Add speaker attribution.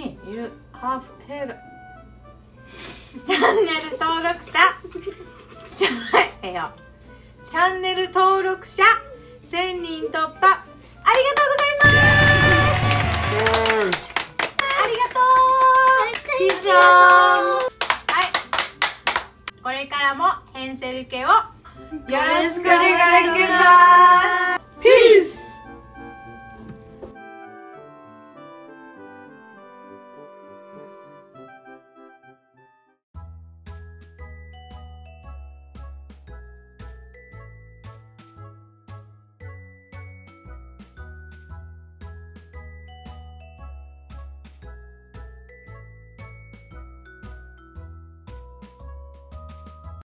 Speaker 1: にいるハーフヘルチャンネル登録者チャンネル登録者1000人突破ありがとうございます。ありがとう。以上。はい。これからもヘンセル家をよろしくお願いします。